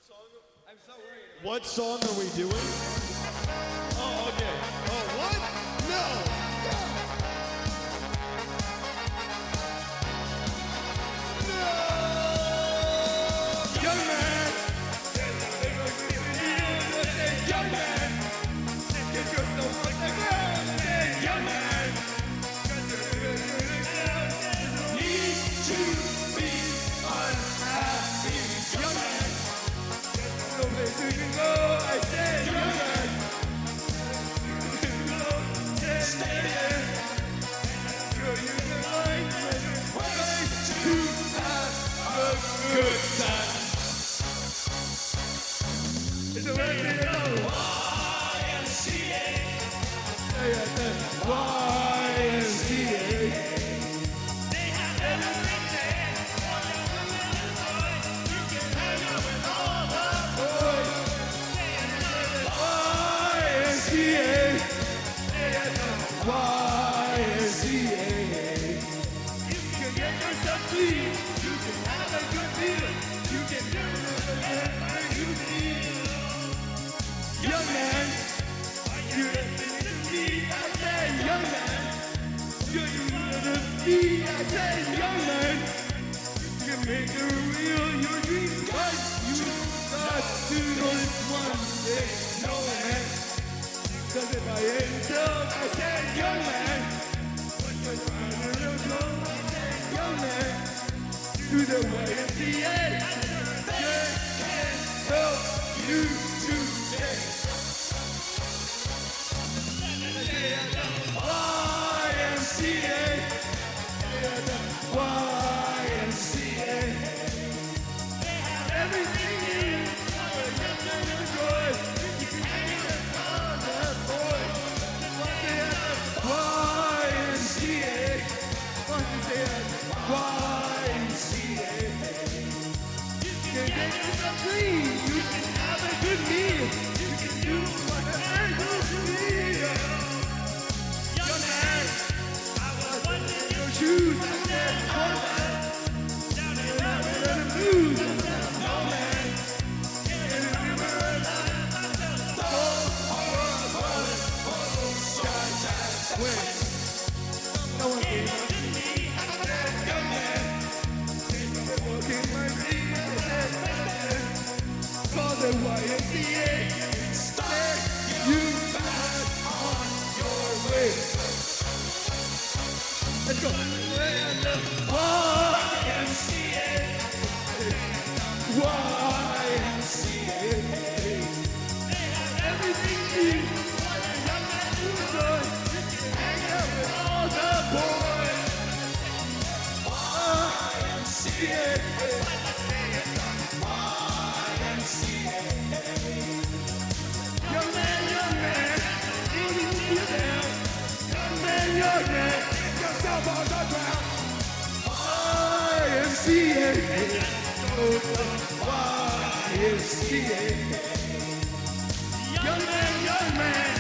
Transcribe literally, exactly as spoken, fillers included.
What song are we doing? Oh, okay. Oh, what? No! No! Young man! Young man! Get yourself on the ground! Young man! Need to be unhappy. Young man! No place you can go. I said, young man! Stay there. Show you the right place to have a good time. It's a way to go. Y M C A. Y M C A. They have everything there. All your women and boys. You can hang out with all the boys. Y M C A. Y M C A. You can get yourself clean. You can have a good meal. You can do whatever you feel. Young man, you're listening to me. I said, young man, you're listening to me. I said, young man, you can make it real. Your dreams, but you got to know this one thing. No man. Cause if I ain't told, I said, young man, what you're trying to do, I said, young man, to the Y M C A, they can help you today. Y M C A, Y M C A, they have everything in for a young man to enjoy. You can hang out with all the boys. Y M C A, Y M C A. You can get yourself clean. You can have a good meal. You can do whatever you feel. Young man, I was once in your shoes. I said, young man, down and out in the blues. I said, no man, can't remember a life. I said, oh, oh, oh, oh, shine, shine, wait. No one can look at me. I said, young man, take a look in my feet. I said, man, call the Y M C A. Start you back on your way. Let's go. Y M C A. Y M C A. They have everything you need for a young man to enjoy. You can hang out with all the boys. Y M C A. Y M C A. Young man, young man, you need to be down. Young man, young man, get yourself on the ground. Y M C A. Y M C A. Young man, young man.